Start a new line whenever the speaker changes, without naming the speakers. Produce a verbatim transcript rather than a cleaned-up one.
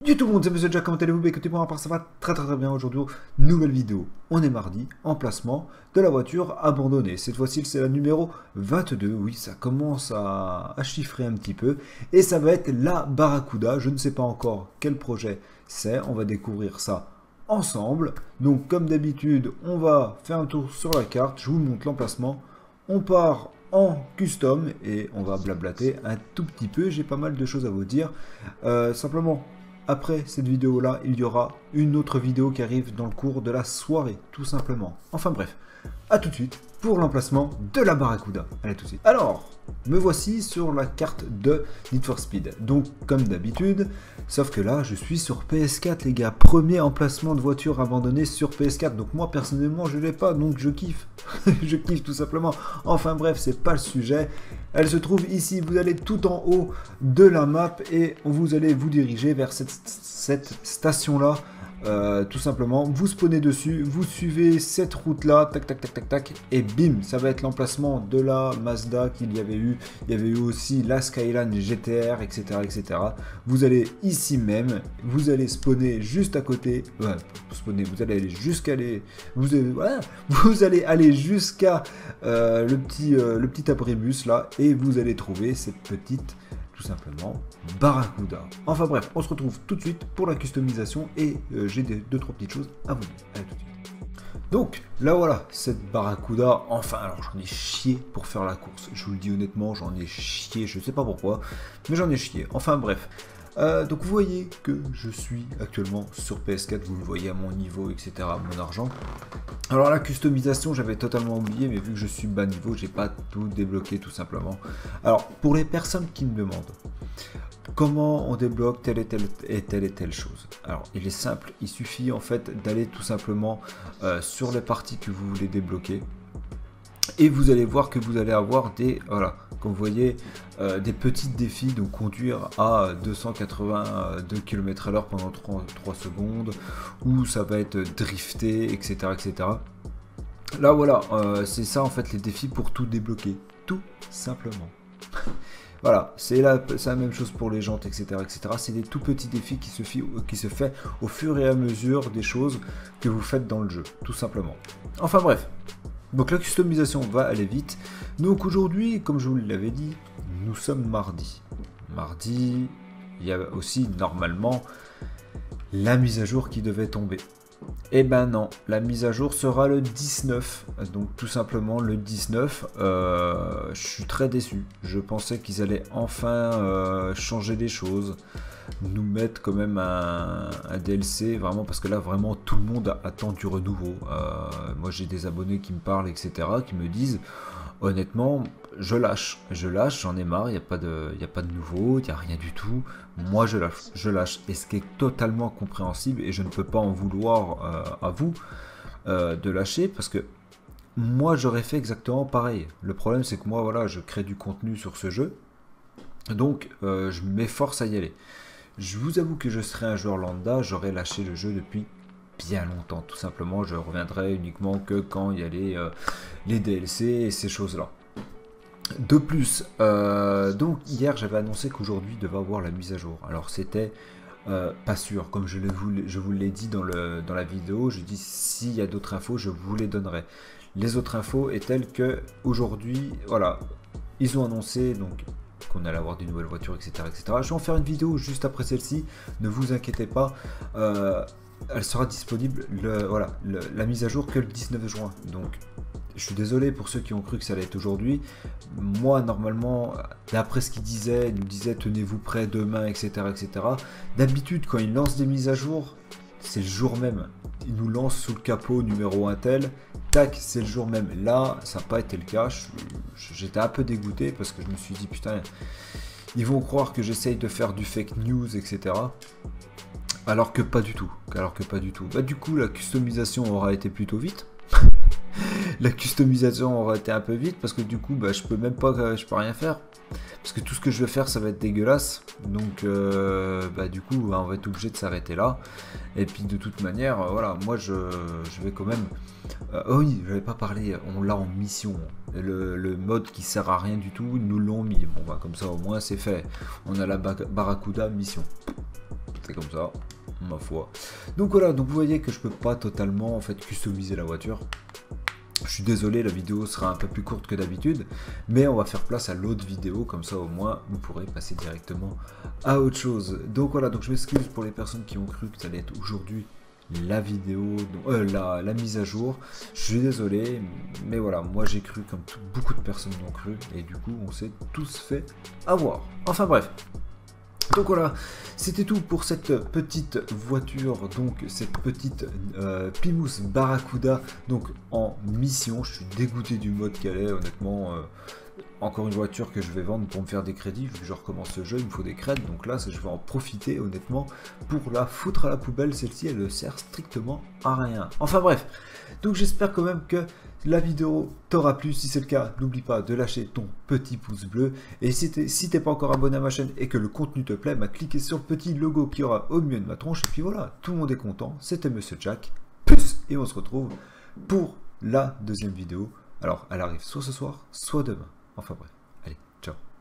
Du tout le monde, c'est Monsieur Jack, comment allez-vous? Bah écoutez, moi à part ça va très très très bien aujourd'hui. Nouvelle vidéo, on est mardi, emplacement de la voiture abandonnée. Cette fois-ci c'est la numéro vingt-deux, oui ça commence à, à chiffrer un petit peu. Et ça va être la Barracuda, je ne sais pas encore quel projet c'est, on va découvrir ça ensemble. Donc comme d'habitude, on va faire un tour sur la carte, je vous montre l'emplacement. On part en custom et on va blablater un tout petit peu, j'ai pas mal de choses à vous dire. Euh, simplement... Après cette vidéo là, il y aura une autre vidéo qui arrive dans le cours de la soirée, tout simplement. Enfin bref, à tout de suite pour l'emplacement de la Barracuda. Allez tout de suite. Alors, me voici sur la carte de Need for Speed. Donc comme d'habitude, sauf que là je suis sur P S quatre les gars. Premier emplacement de voiture abandonnée sur P S quatre. Donc moi personnellement je l'ai pas, donc je kiffe. Je kiffe tout simplement. Enfin bref, c'est pas le sujet. Elle se trouve ici, vous allez tout en haut de la map et vous allez vous diriger vers cette, cette station-là, euh, tout simplement. Vous spawnez dessus, vous suivez cette route-là, tac, tac, tac, tac, tac, et bim, ça va être l'emplacement de la Mazda qu'il y avait eu. Il y avait eu aussi la Skyline G T R, et cetera, et cetera. Vous allez ici même, vous allez spawner juste à côté, ouais, spawner, vous allez aller jusqu'à les, vous allez, voilà, vous allez aller jusqu'à euh, le petit, euh, le petit abribus là, et vous allez trouver cette petite, tout simplement, Barracuda. Enfin bref, on se retrouve tout de suite pour la customisation et euh, j'ai des, deux trois petites choses à vous dire. Allez, tout de suite. Donc là voilà, cette Barracuda, enfin alors j'en ai chié pour faire la course. Je vous le dis honnêtement, j'en ai chié, je sais pas pourquoi, mais j'en ai chié. Enfin bref. Euh, donc vous voyez que je suis actuellement sur P S quatre, vous le voyez à mon niveau, et cetera, mon argent. Alors la customisation, j'avais totalement oublié, mais vu que je suis bas niveau, j'ai pas tout débloqué tout simplement. Alors pour les personnes qui me demandent comment on débloque telle et telle et telle et telle chose, alors il est simple, il suffit en fait d'aller tout simplement euh, sur les parties que vous voulez débloquer. Et vous allez voir que vous allez avoir des, voilà, comme vous voyez, euh, des petits défis, donc conduire à deux cent quatre-vingt-deux kilomètres à l'heure pendant trois secondes, ou ça va être drifter, et cetera, et cetera. Là voilà, euh, c'est ça en fait les défis pour tout débloquer, tout simplement. Voilà, c'est la, la même chose pour les jantes, et cetera, et cetera. C'est des tout petits défis qui se, qui se fait au fur et à mesure des choses que vous faites dans le jeu, tout simplement. Enfin bref. Donc la customisation va aller vite. Donc aujourd'hui, comme je vous l'avais dit, nous sommes mardi. Mardi, il y a aussi normalement la mise à jour qui devait tomber. Eh ben non, la mise à jour sera le dix-neuf. Donc tout simplement le dix-neuf. Euh, je suis très déçu. Je pensais qu'ils allaient enfin euh, changer les choses. Nous mettre quand même un, un D L C, vraiment, parce que là vraiment tout le monde attend du renouveau. Euh, moi j'ai des abonnés qui me parlent, et cetera, qui me disent honnêtement, je lâche, je lâche, j'en ai marre, il n'y a pas de, il n'y a pas de nouveau, il n'y a rien du tout. Moi je lâche, je lâche, et ce qui est totalement compréhensible, et je ne peux pas en vouloir euh, à vous euh, de lâcher, parce que moi j'aurais fait exactement pareil. Le problème c'est que moi voilà, je crée du contenu sur ce jeu, donc euh, je m'efforce à y aller. Je vous avoue que je serais un joueur lambda, j'aurais lâché le jeu depuis bien longtemps. Tout simplement, je reviendrai uniquement que quand il y a les, euh, les D L C et ces choses-là. De plus, euh, donc hier j'avais annoncé qu'aujourd'hui devait avoir la mise à jour. Alors c'était euh, pas sûr, comme je, vous, je vous l'ai dit dans, le, dans la vidéo, je dis s'il y a d'autres infos, je vous les donnerai. Les autres infos est telles que aujourd'hui, voilà, ils ont annoncé donc qu'on allait avoir des nouvelles voitures, et cetera, et cetera. Je vais en faire une vidéo juste après celle-ci, ne vous inquiétez pas, euh, elle sera disponible, le, voilà, le, la mise à jour que le dix-neuf juin. Donc, je suis désolé pour ceux qui ont cru que ça allait être aujourd'hui. Moi, normalement, d'après ce qu'il disait, il nous disait tenez-vous prêts demain, et cetera, et cetera. D'habitude, quand il lance des mises à jour, c'est le jour même. Il nous lance sous le capot numéro un tel, tac, c'est le jour même. Là, ça n'a pas été le cas. J'étais un peu dégoûté parce que je me suis dit, putain, ils vont croire que j'essaye de faire du fake news, et cetera. Alors que pas du tout. Alors que pas du tout. Bah, du coup, la customisation aura été plutôt vite. La customisation aura été un peu vite parce que du coup, bah, je peux même pas, je peux rien faire. Parce que tout ce que je vais faire, ça va être dégueulasse. Donc, euh, bah, du coup, bah, on va être obligé de s'arrêter là. Et puis, de toute manière, euh, voilà, moi, je, je vais quand même... Euh, oh oui, je n'avais pas parlé, on l'a en mission. Le, le mode qui sert à rien du tout, nous l'ont mis. Bon, bah, comme ça, au moins, c'est fait. On a la Barracuda mission. c'est comme ça, ma foi. Donc voilà, donc vous voyez que je peux pas totalement en fait customiser la voiture. Je suis désolé, la vidéo sera un peu plus courte que d'habitude, mais on va faire place à l'autre vidéo, comme ça au moins vous pourrez passer directement à autre chose. Donc voilà, donc je m'excuse pour les personnes qui ont cru que ça allait être aujourd'hui la vidéo, euh, la, la mise à jour. Je suis désolé, mais voilà, moi j'ai cru comme tout, beaucoup de personnes l'ont cru, et du coup on s'est tous fait avoir. Enfin bref. Donc voilà, c'était tout pour cette petite voiture, donc cette petite euh, Plymouth Barracuda, donc en mission. Je suis dégoûté du mode qu'elle est, honnêtement. Euh, encore une voiture que je vais vendre pour me faire des crédits, vu que je recommence ce jeu, il me faut des crêtes, donc là je vais en profiter honnêtement pour la foutre à la poubelle. Celle-ci elle ne sert strictement à rien. Enfin bref, donc j'espère quand même que la vidéo t'aura plu. Si c'est le cas, n'oublie pas de lâcher ton petit pouce bleu, et si t'es si t'es pas encore abonné à ma chaîne et que le contenu te plaît, bah cliquez sur le petit logo qui aura au milieu de ma tronche, et puis voilà, tout le monde est content. C'était Monsieur Jack, plus, et on se retrouve pour la deuxième vidéo. Alors elle arrive soit ce soir, soit demain. Enfin bref, allez, ciao.